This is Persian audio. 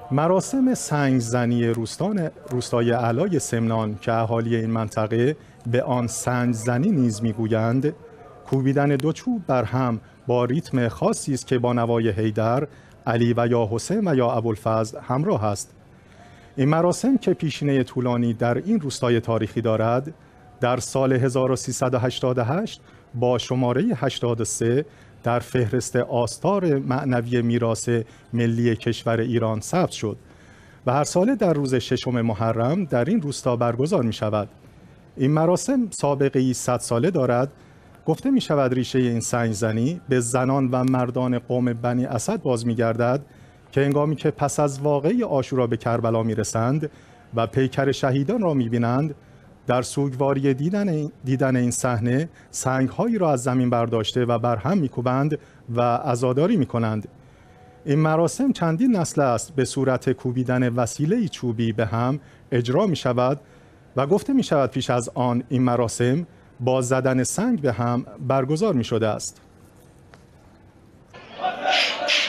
مراسم سنگزنی روستای علای سمنان که اهالی این منطقه به آن سنگزنی نیز میگویند، کوبیدن دو چوب بر هم با ریتم خاصی است که با نوای حیدر، علی و یا حسین و یا ابوالفضل همراه است. این مراسم که پیشینه طولانی در این روستای تاریخی دارد، در سال 1388 با شماره 83 در فهرست آثار معنوی میراث ملی کشور ایران ثبت شد و هر ساله در روز 6 محرم در این روستا برگزار می شود. این مراسم سابقه‌ای 100 ساله دارد. گفته می شود ریشه این سنگزنی به زنان و مردان قوم بنی اسد باز می گردد که هنگامی که پس از واقعه عاشورا به کربلا می رسند و پیکر شهیدان را می بینند، در سوگواری دیدن این صحنه سنگ‌هایی را از زمین برداشته و برهم می‌کوبند و عزاداری می‌کنند. این مراسم چندین نسل است به صورت کوبیدن وسیله‌ای چوبی به هم اجرا می‌شود و گفته می‌شود پیش از آن این مراسم با زدن سنگ به هم برگزار می‌شده است.